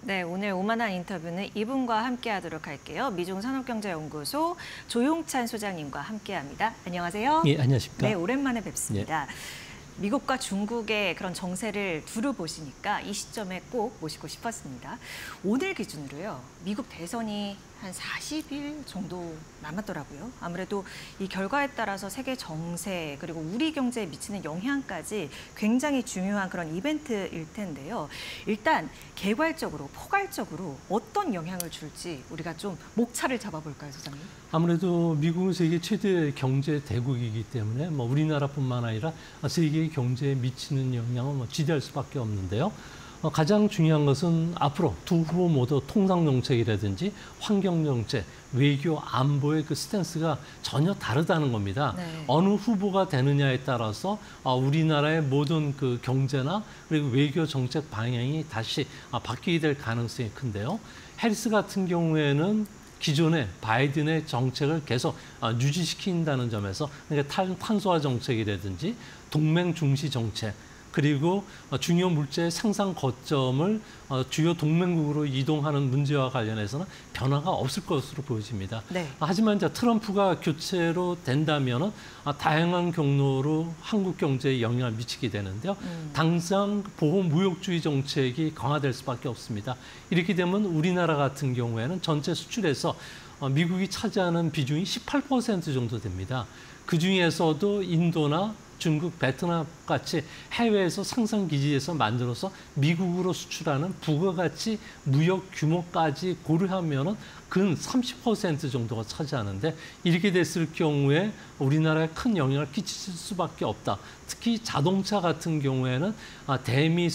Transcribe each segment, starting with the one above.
네, 오늘 오만한 인터뷰는 이분과 함께하도록 할게요. 미중산업경제연구소 조용찬 소장님과 함께합니다. 안녕하세요. 예, 안녕하십니까. 네, 오랜만에 뵙습니다. 미국과 중국의 그런 정세를 두루 보시니까 이 시점에 꼭 모시고 싶었습니다. 오늘 기준으로요, 미국 대선이 한 40일 정도 남았더라고요. 아무래도 이 결과에 따라서 세계 정세 그리고 우리 경제에 미치는 영향까지 굉장히 중요한 그런 이벤트일 텐데요. 일단 개괄적으로, 포괄적으로 어떤 영향을 줄지 우리가 좀 목차를 잡아볼까요, 소장님? 아무래도 미국은 세계 최대 경제 대국이기 때문에 우리나라뿐만 아니라 세계 경제에 미치는 영향은 지대할 수밖에 없는데요. 가장 중요한 것은 앞으로 두 후보 모두 통상정책이라든지 환경정책, 외교, 안보의 그 스탠스가 전혀 다르다는 겁니다. 네. 어느 후보가 되느냐에 따라서 우리나라의 모든 그 경제나 그리고 외교 정책 방향이 다시 바뀌게 될 가능성이 큰데요. 해리스 같은 경우에는 기존의 바이든의 정책을 계속 유지시킨다는 점에서 그러니까 탄소화 정책이라든지 동맹 중시 정책 그리고 중요 물자의 생산 거점을 주요 동맹국으로 이동하는 문제와 관련해서는 변화가 없을 것으로 보여집니다. 네. 하지만 이제 트럼프가 교체로 된다면 다양한 경로로 한국 경제에 영향을 미치게 되는데요. 당장 보호무역주의 정책이 강화될 수밖에 없습니다. 이렇게 되면 우리나라 같은 경우에는 전체 수출에서 미국이 차지하는 비중이 18% 정도 됩니다. 그중에서도 인도나 중국, 베트남 같이 해외에서 생산기지에서 만들어서 미국으로 수출하는 부가가치 무역 규모까지 고려하면 근 30% 정도가 차지하는데 이렇게 됐을 경우에 우리나라에 큰 영향을 끼칠 수밖에 없다. 특히 자동차 같은 경우에는 대미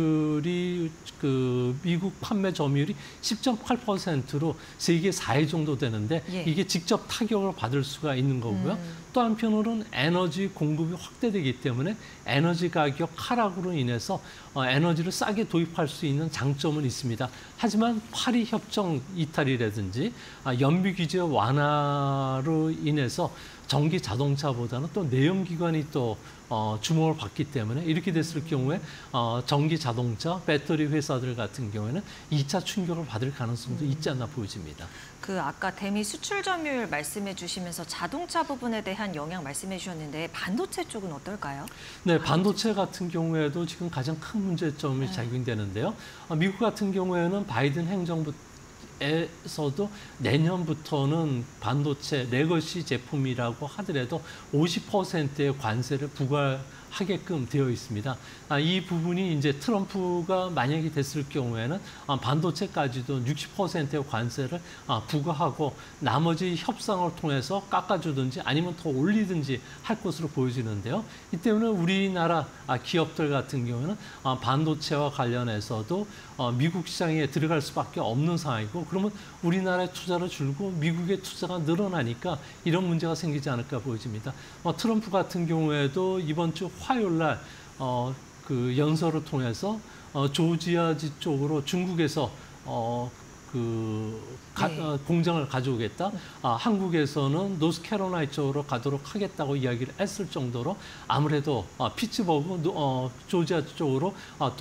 수출이 그 미국 판매 점유율이 10.8%로 세계 4위 정도 되는데 이게 직접 타격을 받을 수가 있는 거고요. 또 한편으로는 에너지 공급이 확대되기 때문에 에너지 가격 하락으로 인해서 에너지를 싸게 도입할 수 있는 장점은 있습니다. 하지만 파리 협정 이탈이라든지 연비 규제 완화로 인해서 전기 자동차보다는 또 내연기관이 또 주목을 받기 때문에 이렇게 됐을 경우에 전기 자동차, 배터리 회사들 같은 경우에는 2차 충격을 받을 가능성도 있지 않나 보여집니다. 그 아까 대미 수출 점유율 말씀해 주시면서 자동차 부분에 대한 영향 말씀해 주셨는데 반도체 쪽은 어떨까요? 네, 반도체 같은 경우에도 지금 가장 큰 문제점이 작용되는데요. 미국 같은 경우에는 바이든 행정부 에서도 내년부터는 반도체 레거시 제품이라고 하더라도 50%의 관세를 부과하게끔 되어 있습니다. 이 부분이 이제 트럼프가 만약에 됐을 경우에는 반도체까지도 60%의 관세를 부과하고 나머지 협상을 통해서 깎아주든지 아니면 더 올리든지 할 것으로 보여지는데요. 이 때문에 우리나라 기업들 같은 경우는 반도체와 관련해서도 미국 시장에 들어갈 수밖에 없는 상황이고 그러면 우리나라의 투자를 줄고 미국의 투자가 늘어나니까 이런 문제가 생기지 않을까 보여집니다. 트럼프 같은 경우에도 이번 주 화요일 날 그 연설을 통해서 조지아주 쪽으로 중국에서 공장을 가져오겠다. 한국에서는 노스캐롤라이나 쪽으로 가도록 하겠다고 이야기를 했을 정도로 아무래도 피츠버그, 조지아 쪽으로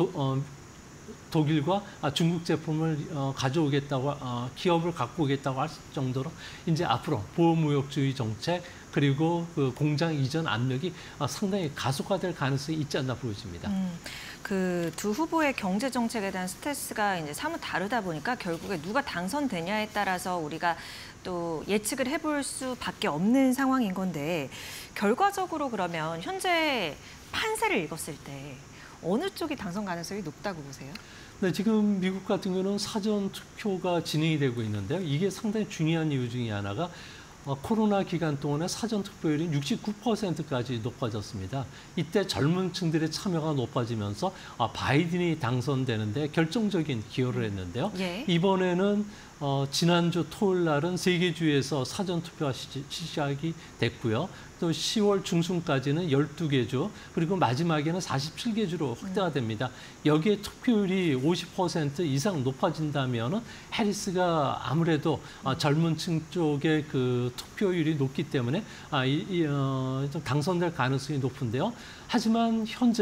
독일과 중국 제품을 가져오겠다고 기업을 갖고 오겠다고 할 정도로 이제 앞으로 보호무역주의 정책 그리고 그 공장 이전 압력이 상당히 가속화될 가능성이 있지 않나 보여집니다. 그 두 후보의 경제 정책에 대한 스탠스가 이제 사뭇 다르다 보니까 결국에 누가 당선되냐에 따라서 우리가 또 예측을 해볼 수밖에 없는 상황인 건데 결과적으로 그러면 현재 판세를 읽었을 때 어느 쪽이 당선 가능성이 높다고 보세요? 네, 지금 미국 같은 경우는 사전 투표가 진행이 되고 있는데요. 이게 상당히 중요한 이유 중에 하나가 코로나 기간 동안에 사전 투표율이 69%까지 높아졌습니다. 이때 젊은 층들의 참여가 높아지면서 바이든이 당선되는데 결정적인 기여를 했는데요. 이번에는 지난주 토요일 날은 3개 주에서 사전 투표가 시작이 됐고요. 또 10월 중순까지는 12개 주, 그리고 마지막에는 47개 주로 확대가 됩니다. 여기에 투표율이 50% 이상 높아진다면 해리스가 아무래도 젊은 층 쪽의 그 투표율이 높기 때문에 좀 당선될 가능성이 높은데요. 하지만 현재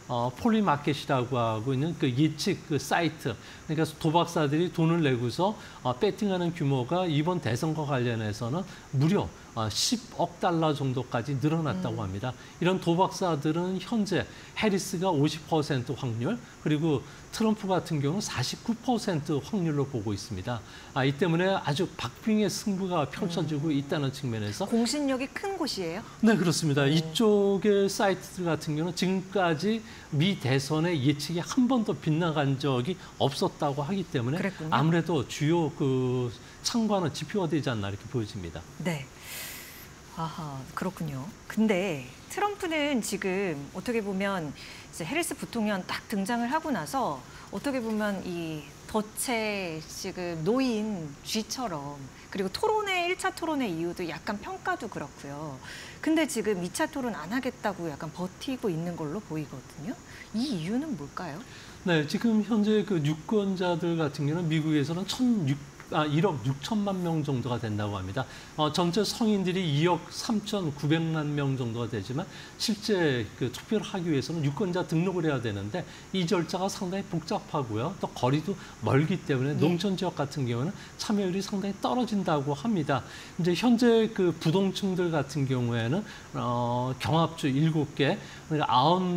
폴리마켓이라고 하고 있는 그 예측 그 사이트, 그러니까 도박사들이 돈을 내고서 배팅하는 규모가 이번 대선과 관련해서는 무려 10억 달러 정도까지 늘어났다고 합니다. 이런 도박사들은 현재 해리스가 50% 확률, 그리고 트럼프 같은 경우는 49% 확률로 보고 있습니다. 이 때문에 아주 박빙의 승부가 펼쳐지고 있다는 측면에서 공신력이 큰 곳이에요? 네, 그렇습니다. 이쪽의 사이트들 같은 경우는 지금까지 미 대선의 예측이 한 번도 빗나간 적이 없었다고 하기 때문에 그랬군요. 아무래도 주요 그 참고하는 지표가 되지 않나 이렇게 보여집니다. 네. 아하, 그렇군요. 근데 트럼프는 지금 어떻게 보면 이제 해리스 부통령 딱 등장을 하고 나서 어떻게 보면 이 덫에 지금 놓인 쥐처럼, 그리고 토론회, 1차 토론회 이후도 약간 평가도 그렇고요. 근데 지금 2차 토론 안 하겠다고 약간 버티고 있는 걸로 보이거든요. 이 이유는 뭘까요? 네, 지금 현재 그 유권자들 같은 경우는 미국에서는 1억 6천만 명 정도가 된다고 합니다. 전체 성인들이 2억 3,900만 명 정도가 되지만 실제 그 투표를 하기 위해서는 유권자 등록을 해야 되는데 이 절차가 상당히 복잡하고요. 또 거리도 멀기 때문에 농촌 지역 같은 경우는 참여율이 상당히 떨어진다고 합니다. 이제 현재 그 부동층들 같은 경우에는 경합주 7개, 그러니까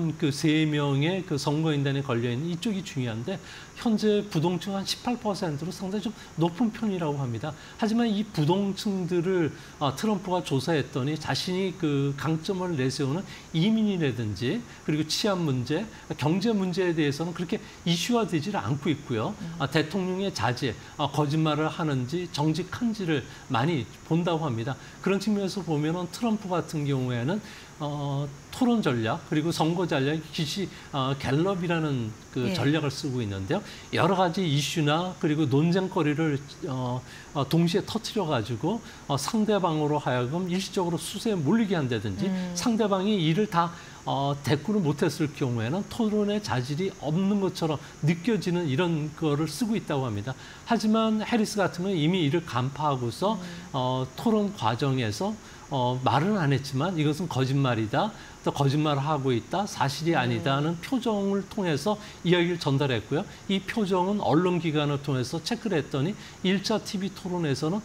93명의 그 선거인단에 걸려 있는 이쪽이 중요한데 현재 부동층 한 18%로 상당히 좀 높은 편이라고 합니다. 하지만 이 부동층들을 트럼프가 조사했더니 자신이 그 강점을 내세우는 이민이라든지 그리고 치안 문제, 경제 문제에 대해서는 그렇게 이슈화되지를 않고 있고요. 대통령의 자제, 거짓말을 하는지 정직한지를 많이 본다고 합니다. 그런 측면에서 보면은 트럼프 같은 경우에는 토론 전략 그리고 선거 전략 기시 갤럽이라는 그 전략을 쓰고 있는데요. 여러 가지 이슈나 그리고 논쟁거리를 동시에 터뜨려 가지고 상대방으로 하여금 일시적으로 수세에 몰리게 한다든지 상대방이 이를 다 대꾸를 못했을 경우에는 토론의 자질이 없는 것처럼 느껴지는 이런 거를 쓰고 있다고 합니다. 하지만 해리스 같은 경우는 이미 이를 간파하고서 토론 과정에서 말은 안 했지만 이것은 거짓말이다, 또 거짓말을 하고 있다, 사실이 아니다는 표정을 통해서 이야기를 전달했고요. 이 표정은 언론기관을 통해서 체크를 했더니 1차 TV 토론에서는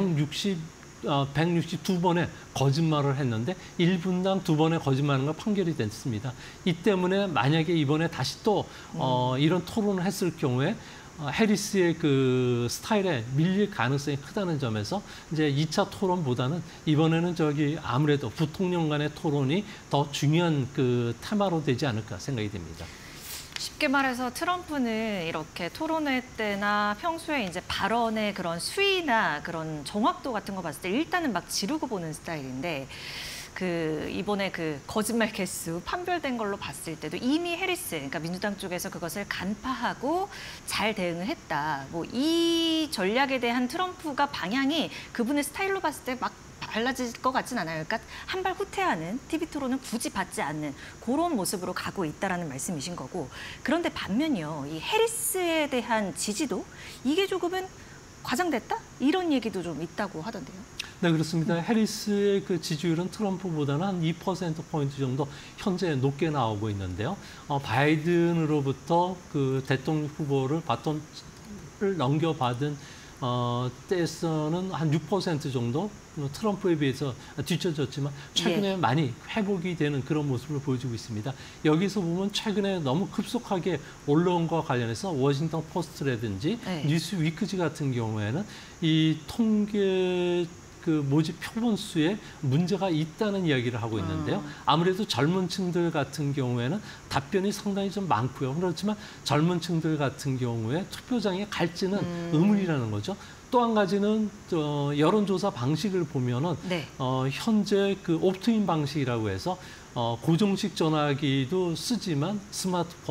162번의 거짓말을 했는데 1분당 2번의 거짓말인 걸 판결이 됐습니다. 이 때문에 만약에 이번에 다시 또 이런 토론을 했을 경우에 해리스의 그 스타일에 밀릴 가능성이 크다는 점에서 이제 2차 토론보다는 이번에는 아무래도 부통령 간의 토론이 더 중요한 그 테마로 되지 않을까 생각이 됩니다. 쉽게 말해서 트럼프는 이렇게 토론회 때나 평소에 이제 발언의 그런 수위나 그런 정확도 같은 거 봤을 때 일단은 막 지르고 보는 스타일인데 이번에 그 거짓말 개수 판별된 걸로 봤을 때도 이미 해리스, 그러니까 민주당 쪽에서 그것을 간파하고 잘 대응을 했다. 뭐 이 전략에 대한 트럼프가 방향이 그분의 스타일로 봤을 때 막 달라질 것 같진 않아요. 그러니까 한 발 후퇴하는 TV 토론은 굳이 받지 않는 그런 모습으로 가고 있다라는 말씀이신 거고. 그런데 반면요, 이 해리스에 대한 지지도 이게 조금은 과장됐다? 이런 얘기도 좀 있다고 하던데요. 네, 그렇습니다. 해리스의 그 지지율은 트럼프보다는 한 2%포인트 정도 현재 높게 나오고 있는데요. 바이든으로부터 그 대통령 후보를 바톤을 넘겨받은 때에서는 한 6% 정도 트럼프에 비해서 뒤쳐졌지만 최근에 많이 회복이 되는 그런 모습을 보여주고 있습니다. 여기서 보면 최근에 너무 급속하게 올라온 것과 관련해서 워싱턴 포스트라든지 뉴스 위크지 같은 경우에는 이 통계 그 모집 표본 수에 문제가 있다는 이야기를 하고 있는데요. 아무래도 젊은 층들 같은 경우에는 답변이 상당히 좀 많고요. 그렇지만 젊은 층들 같은 경우에 투표장에 갈지는 의문이라는 거죠. 또 한 가지는 여론조사 방식을 보면은 현재 그 옵트인 방식이라고 해서 고정식 전화기도 쓰지만 스마트폰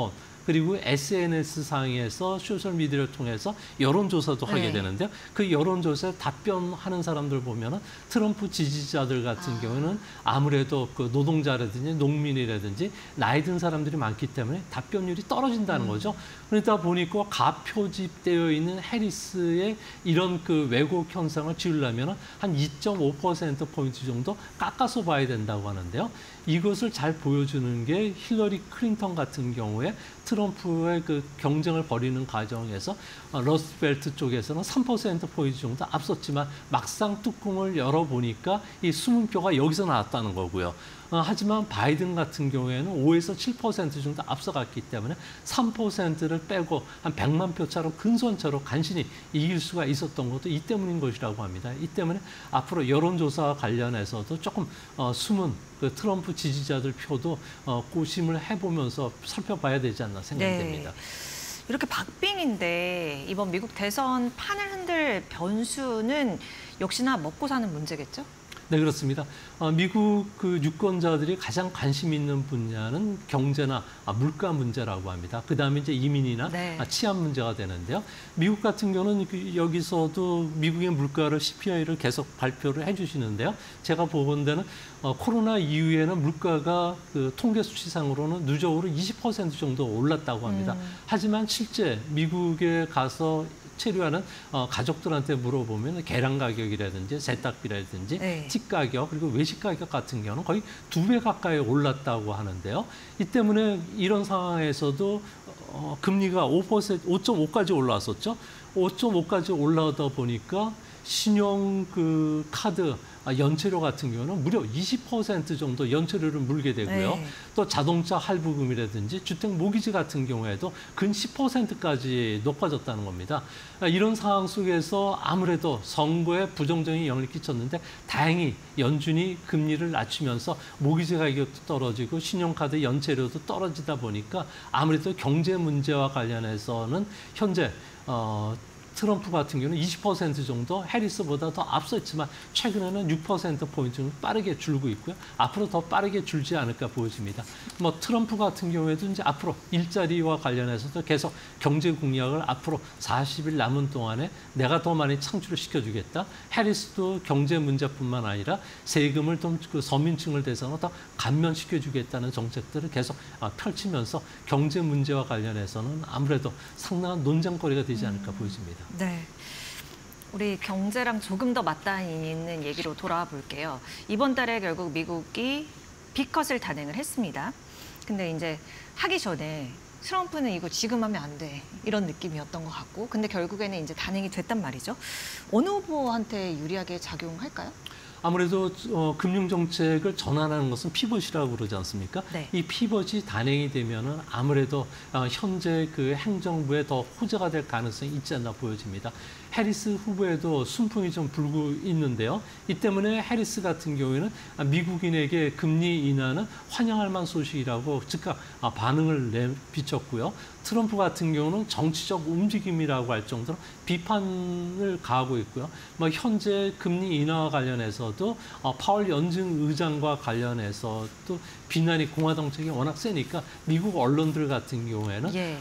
그리고 SNS 상에서 소셜미디어를 통해서 여론조사도 하게 네. 되는데요. 그 여론조사에 답변하는 사람들 보면은 트럼프 지지자들 같은 경우는 아무래도 그 노동자라든지 농민이라든지 나이 든 사람들이 많기 때문에 답변율이 떨어진다는 거죠. 그러다 보니까 가표집되어 있는 해리스의 이런 그 왜곡 현상을 지우려면 한 2.5%포인트 정도 깎아서 봐야 된다고 하는데요. 이것을 잘 보여주는 게 힐러리 클린턴 같은 경우에 트럼프의 그 경쟁을 벌이는 과정에서 러스트벨트 쪽에서는 3%포인트 정도 앞섰지만 막상 뚜껑을 열어보니까 이 숨은 표가 여기서 나왔다는 거고요. 하지만 바이든 같은 경우에는 5에서 7% 정도 앞서갔기 때문에 3%를 빼고 한 100만 표 차로 근소한차로 간신히 이길 수가 있었던 것도 이 때문인 것이라고 합니다. 이 때문에 앞으로 여론조사와 관련해서도 조금 숨은 그 트럼프 지지자들 표도 고심을 해보면서 살펴봐야 되지 않나 생각됩니다. 네. 이렇게 박빙인데 이번 미국 대선 판을 흔들 변수는 역시나 먹고 사는 문제겠죠? 네, 그렇습니다. 미국 그 유권자들이 가장 관심 있는 분야는 경제나 물가 문제라고 합니다. 그다음에 이제 이민이나 네. 치안 문제가 되는데요. 미국 같은 경우는 여기서도 미국의 물가를 CPI를 계속 발표를 해주시는데요. 제가 보건 데는 코로나 이후에는 물가가 그 통계 수치상으로는 누적으로 20% 정도 올랐다고 합니다. 하지만 실제 미국에 가서 체류하는 가족들한테 물어보면 계란 가격이라든지 세탁비라든지 네. 팁 가격 그리고 외식 가격 같은 경우는 거의 2배 가까이 올랐다고 하는데요. 이 때문에 이런 상황에서도 금리가 5.5까지 올라왔었죠. 5.5까지 올라오다 보니까 신용 그 카드 연체료 같은 경우는 무려 20% 정도 연체료를 물게 되고요. 네. 또 자동차 할부금이라든지 주택 모기지 같은 경우에도 근 10%까지 높아졌다는 겁니다. 이런 상황 속에서 아무래도 선거에 부정적인 영향을 끼쳤는데 다행히 연준이 금리를 낮추면서 모기지 가격도 떨어지고 신용카드 연체료도 떨어지다 보니까 아무래도 경제 문제와 관련해서는 현재 트럼프 같은 경우는 20% 정도 해리스보다 더 앞섰지만 최근에는 6%포인트 빠르게 줄고 있고요. 앞으로 더 빠르게 줄지 않을까 보여집니다. 뭐 트럼프 같은 경우에도 이제 앞으로 일자리와 관련해서도 계속 경제 공약을 앞으로 40일 남은 동안에 내가 더 많이 창출을 시켜주겠다. 해리스도 경제 문제뿐만 아니라 세금을 좀 그 서민층을 대상으로 더 감면시켜주겠다는 정책들을 계속 펼치면서 경제 문제와 관련해서는 아무래도 상당한 논쟁거리가 되지 않을까 보여집니다. 네. 우리 경제랑 조금 더 맞닿아 있는 얘기로 돌아와 볼게요. 이번 달에 결국 미국이 빅컷을 단행을 했습니다. 근데 이제 하기 전에 트럼프는 이거 지금 하면 안 돼. 이런 느낌이었던 것 같고. 근데 결국에는 이제 단행이 됐단 말이죠. 어느 후보한테 유리하게 작용할까요? 아무래도 금융정책을 전환하는 것은 피벗이라고 그러지 않습니까? 네. 이 피벗이 단행이 되면은 아무래도 현재 그 행정부에 더 호재가 될 가능성이 있지 않나 보여집니다. 해리스 후보에도 순풍이 좀 불고 있는데요. 이 때문에 해리스 같은 경우에는 미국인에게 금리 인하는 환영할 만한 소식이라고 즉각 반응을 내비쳤고요. 트럼프 같은 경우는 정치적 움직임이라고 할 정도로 비판을 가하고 있고요. 뭐 현재 금리 인하와 관련해서도 파월 연준 의장과 관련해서 또 비난이 공화당 측이 워낙 세니까 미국 언론들 같은 경우에는 예.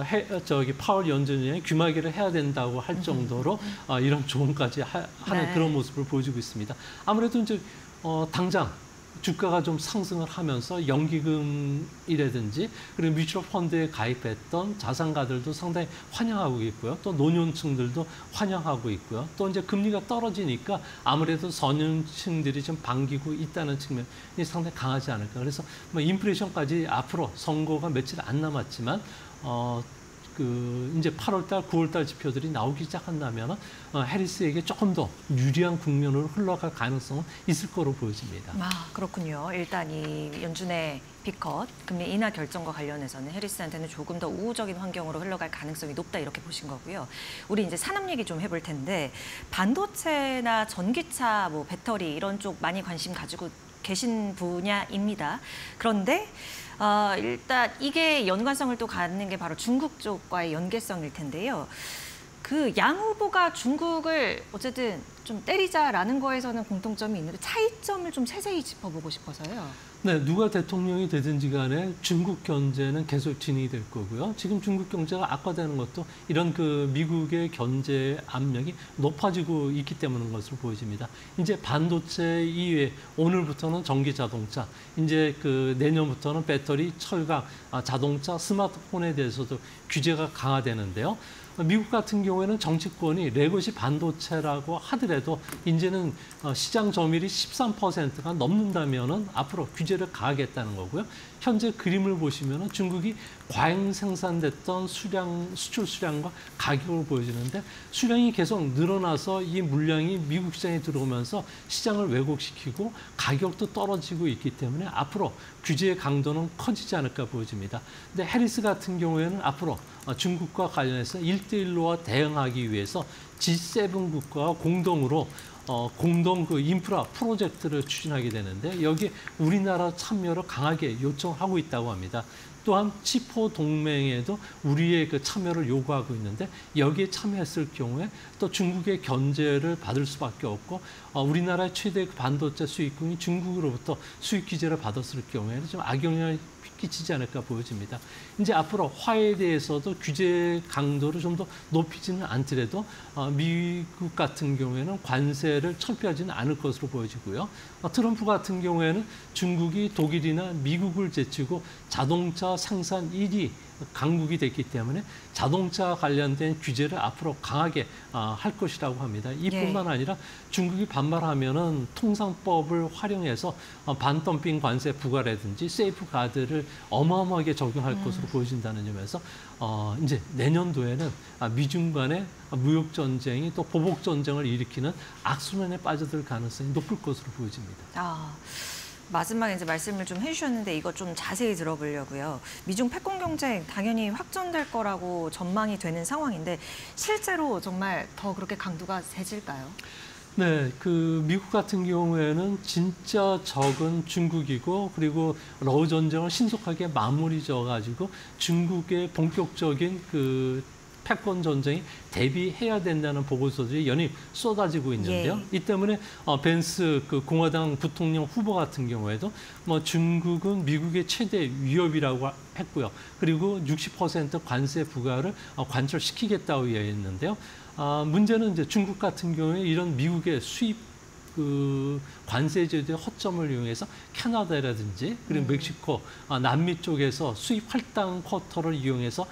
파월 연준이 귀마개를 해야 된다고 할 정도로 이런 조언까지 하는 네. 그런 모습을 보여주고 있습니다. 아무래도 이제 당장 주가가 좀 상승을 하면서 연기금이라든지 그리고 뮤추얼 펀드에 가입했던 자산가들도 상당히 환영하고 있고요. 또 노년층들도 환영하고 있고요. 또 이제 금리가 떨어지니까 아무래도 선연층들이 좀 반기고 있다는 측면이 상당히 강하지 않을까. 그래서 뭐 인플레이션까지 앞으로 선거가 며칠 안 남았지만 이제 8월달, 9월달 지표들이 나오기 시작한다면 해리스에게 조금 더 유리한 국면으로 흘러갈 가능성은 있을 거로 보여집니다. 그렇군요. 일단 이 연준의 빅컷, 금리 인하 결정과 관련해서는 해리스한테는 조금 더 우호적인 환경으로 흘러갈 가능성이 높다 이렇게 보신 거고요. 우리 이제 산업 얘기 좀 해볼 텐데 반도체나 전기차, 뭐 배터리 이런 쪽 많이 관심 가지고 계신 분야입니다. 그런데 일단 이게 연관성을 또 갖는 게 바로 중국 쪽과의 연계성일 텐데요. 그 양 후보가 중국을 어쨌든 좀 때리자라는 거에서는 공통점이 있는데 차이점을 좀 세세히 짚어보고 싶어서요. 네, 누가 대통령이 되든지 간에 중국 견제는 계속 진행이 될 거고요. 지금 중국 경제가 악화되는 것도 이런 그 미국의 견제 압력이 높아지고 있기 때문인 것으로 보여집니다. 이제 반도체 이외에 오늘부터는 전기 자동차, 이제 그 내년부터는 배터리, 철강, 자동차, 스마트폰에 대해서도 규제가 강화되는데요. 미국 같은 경우에는 정치권이 레거시 반도체라고 하더라도 이제는 시장 점유율이 13%가 넘는다면은 앞으로 규제를 가하겠다는 거고요. 현재 그림을 보시면은 중국이 과잉 생산됐던 수출 수량과 가격을 보여주는데 수량이 계속 늘어나서 이 물량이 미국 시장에 들어오면서 시장을 왜곡시키고 가격도 떨어지고 있기 때문에 앞으로 규제의 강도는 커지지 않을까 보여집니다. 근데 해리스 같은 경우에는 앞으로 중국과 관련해서 1대1로와 대응하기 위해서 G7 국가와 공동으로 공동 그 인프라 프로젝트를 추진하게 되는데 여기에 우리나라 참여를 강하게 요청하고 있다고 합니다. 또한 치포 동맹에도 우리의 그 참여를 요구하고 있는데 여기에 참여했을 경우에 또 중국의 견제를 받을 수밖에 없고 우리나라의 최대 반도체 수입국인 중국으로부터 수입 규제를 받았을 경우에는 좀 악영향을 끼치지 않을까 보여집니다. 이제 앞으로 화해에 대해서도 규제 강도를 좀 더 높이지는 않더라도 미국 같은 경우에는 관세를 철폐하지는 않을 것으로 보여지고요. 트럼프 같은 경우에는 중국이 독일이나 미국을 제치고 자동차 생산 1위 강국이 됐기 때문에 자동차 관련된 규제를 앞으로 강하게 할 것이라고 합니다. 이뿐만 아니라 중국이 반발하면은 통상법을 활용해서 반덤핑 관세 부과라든지 세이프 가드를 어마어마하게 적용할 것으로 보여진다는 점에서 이제 내년도에는 미중 간의 무역 전쟁이 또 보복 전쟁을 일으키는 악순환에 빠져들 가능성이 높을 것으로 보여집니다. 마지막에 이제 말씀을 좀 해주셨는데 이거 좀 자세히 들어보려고요. 미중 패권 경쟁 당연히 확전될 거라고 전망이 되는 상황인데 실제로 정말 더 그렇게 강도가 세질까요? 네, 그 미국 같은 경우에는 진짜 적은 중국이고 그리고 러우 전쟁을 신속하게 마무리 져가지고 중국의 본격적인 그 패권 전쟁이 대비해야 된다는 보고서들이 연일 쏟아지고 있는데요. 이 때문에 벤스 그 공화당 부통령 후보 같은 경우에도 뭐 중국은 미국의 최대 위협이라고 했고요. 그리고 60% 관세 부과를 관철시키겠다고 이야기했는데요. 문제는 이제 중국 같은 경우에 이런 미국의 수입 그 관세 제도의 허점을 이용해서 캐나다라든지 그리고 멕시코, 남미 쪽에서 수입 할당 쿼터를 이용해서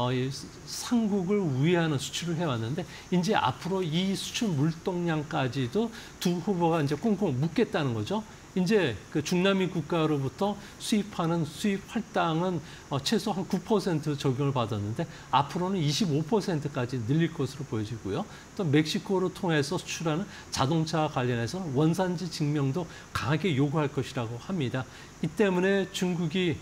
상국을 우회하는 수출을 해왔는데 이제 앞으로 이 수출 물동량까지도 두 후보가 이제 꽁꽁 묶겠다는 거죠. 이제 그 중남미 국가로부터 수입하는 수입 할당은 최소 한 9% 적용을 받았는데 앞으로는 25%까지 늘릴 것으로 보여지고요. 또 멕시코를 통해서 수출하는 자동차 관련해서는 원산지 증명도 강하게 요구할 것이라고 합니다. 이 때문에 중국이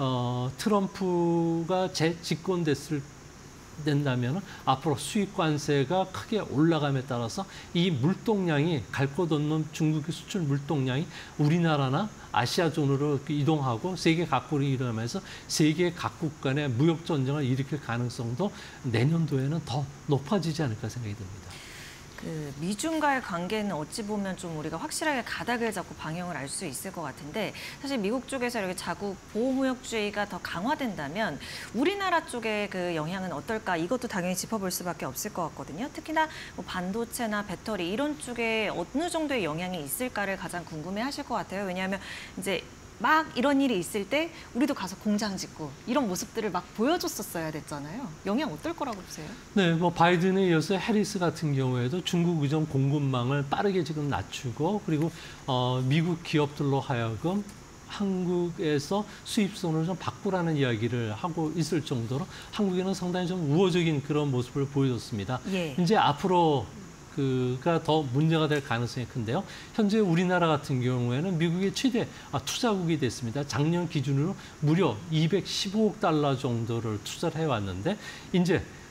트럼프가 재집권됐을 된다면 앞으로 수입 관세가 크게 올라감에 따라서 이 물동량이 갈 곳 없는 중국의 수출 물동량이 우리나라나 아시아존으로 이동하고 세계 각국으로 일어나면서 세계 각국 간의 무역 전쟁을 일으킬 가능성도 내년도에는 더 높아지지 않을까 생각이 듭니다. 그 미중과의 관계는 어찌 보면 좀 우리가 확실하게 가닥을 잡고 방향을 알 수 있을 것 같은데 사실 미국 쪽에서 이렇게 자국 보호무역주의가 더 강화된다면 우리나라 쪽의 그 영향은 어떨까 이것도 당연히 짚어볼 수밖에 없을 것 같거든요. 특히나 뭐 반도체나 배터리 이런 쪽에 어느 정도의 영향이 있을까를 가장 궁금해하실 것 같아요. 왜냐하면 이제 막 이런 일이 있을 때 우리도 가서 공장 짓고 이런 모습들을 막 보여줬었어야 됐잖아요. 영향 어떨 거라고 보세요? 네, 뭐 바이든에 이어서 해리스 같은 경우에도 중국 의존 공급망을 빠르게 지금 낮추고 그리고 미국 기업들로 하여금 한국에서 수입선을 좀 바꾸라는 이야기를 하고 있을 정도로 한국에는 상당히 좀 우호적인 그런 모습을 보여줬습니다. 이제 앞으로 그가 더 문제가 될 가능성이 큰데요. 현재 우리나라 같은 경우에는 미국의 최대 투자국이 됐습니다. 작년 기준으로 무려 215억 달러 정도를 투자를 해왔는데 이제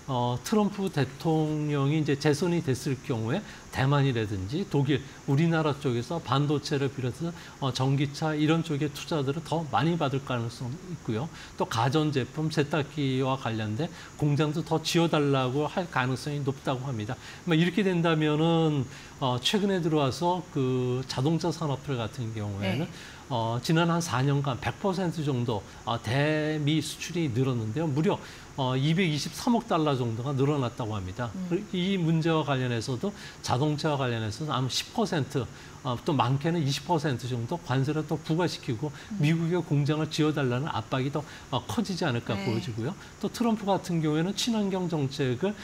트럼프 대통령이 이제 재선이 됐을 경우에 대만이라든지 독일, 우리나라 쪽에서 반도체를 비롯해서 전기차 이런 쪽의 투자들을 더 많이 받을 가능성이 있고요. 또 가전제품, 세탁기와 관련된 공장도 더 지어달라고 할 가능성이 높다고 합니다. 이렇게 된다면은 최근에 들어와서 그 자동차 산업들 같은 경우에는 네. 지난 한 4년간 100% 정도 대미 수출이 늘었는데요. 무려 223억 달러 정도가 늘어났다고 합니다. 이 문제와 관련해서도 자동차와 관련해서는 아마 10%, 또 많게는 20% 정도 관세를 또 부과시키고 미국의 공장을 지어달라는 압박이 더 커지지 않을까 네. 보여지고요. 또 트럼프 같은 경우에는 친환경 정책을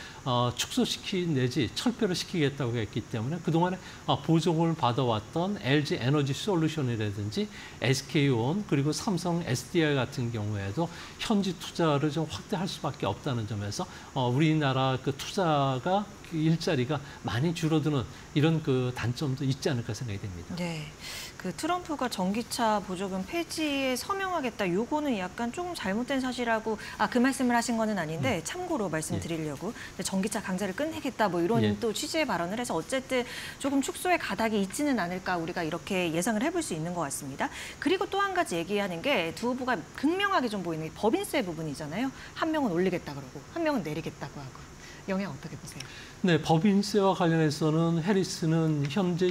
내지 철폐를 시키겠다고 했기 때문에 그동안에 보조금을 받아왔던 LG 에너지 솔루션이라든지 SK온 그리고 삼성 SDI 같은 경우에도 현지 투자를 좀 확대할 수밖에 없다는 점에서 우리나라 그 투자가 일자리가 많이 줄어드는 이런 그 단점도 있지 않을까 생각이 됩니다. 네, 그 트럼프가 전기차 보조금 폐지에 서명하겠다. 요거는 약간 조금 잘못된 사실이라고 그 말씀을 하신 거는 아닌데 참고로 말씀드리려고 전기차 강제를 끝내겠다 뭐 이런 또 취지의 발언을 해서 어쨌든 조금 축소의 가닥이 있지는 않을까 우리가 이렇게 예상을 해볼 수 있는 것 같습니다. 그리고 또 한 가지 얘기하는 게 두 후보가 극명하게 좀 보이는 게 법인세 부분이잖아요. 한 명은 올리겠다 그러고 한 명은 내리겠다고 하고. 영향 어떻게 보세요? 네, 법인세와 관련해서는 해리스는 현재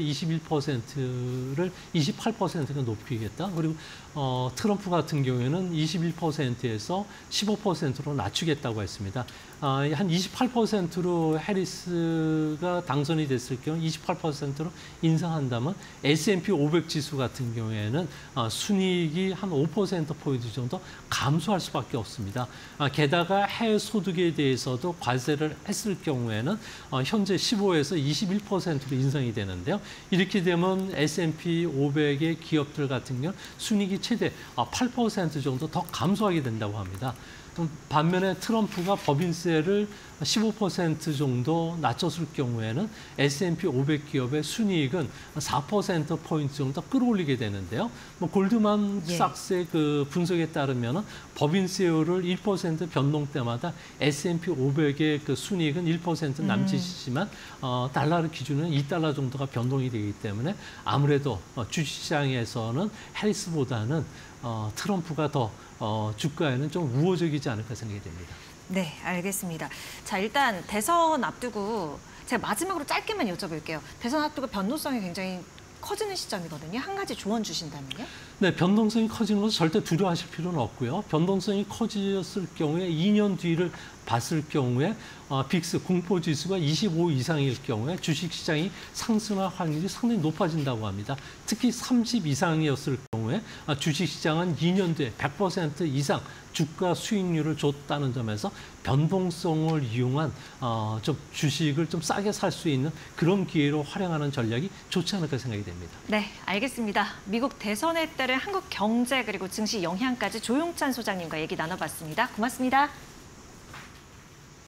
21%를 28%가 높이겠다. 그리고 트럼프 같은 경우에는 21%에서 15%로 낮추겠다고 했습니다. 한 28%로 해리스가 당선이 됐을 경우 28%로 인상한다면 S&P 500 지수 같은 경우에는 순이익이 한 5%포인트 정도 감소할 수밖에 없습니다. 게다가 해외 소득에 대해서도 관세를 했을 경우에는 현재 15에서 21%로 인상이 되는데요. 이렇게 되면 S&P 500의 기업들 같은 경우 순이익이 최대 8% 정도 더 감소하게 된다고 합니다. 반면에 트럼프가 법인세를 15% 정도 낮췄을 경우에는 S&P 500 기업의 순이익은 4%포인트 정도 끌어올리게 되는데요. 골드만삭스의 그 분석에 따르면 법인세율을 1% 변동 때마다 S&P 500의 그 순이익은 1% 남짓이지만 달러를 기준으로 2달러 정도가 변동이 되기 때문에 아무래도 주식시장에서는 해리스보다는 트럼프가 더 주가에는 좀 우호적이지 않을까 생각이 됩니다. 네, 알겠습니다. 자, 일단 대선 앞두고 제가 마지막으로 짧게만 여쭤볼게요. 대선 앞두고 변동성이 굉장히 커지는 시점이거든요. 한 가지 조언 주신다면요? 네, 변동성이 커지는 것은 절대 두려워하실 필요는 없고요. 변동성이 커졌을 경우에 2년 뒤를 봤을 경우에 빅스 공포지수가 25 이상일 경우에 주식시장이 상승할 확률이 상당히 높아진다고 합니다. 특히 30 이상이었을 경우에 주식시장은 2년 뒤에 100% 이상 주가 수익률을 줬다는 점에서 변동성을 이용한 좀 주식을 좀 싸게 살 수 있는 그런 기회로 활용하는 전략이 좋지 않을까 생각이 됩니다. 네, 알겠습니다. 미국 대선에 따른 한국 경제 그리고 증시 영향까지 조용찬 소장님과 얘기 나눠봤습니다. 고맙습니다.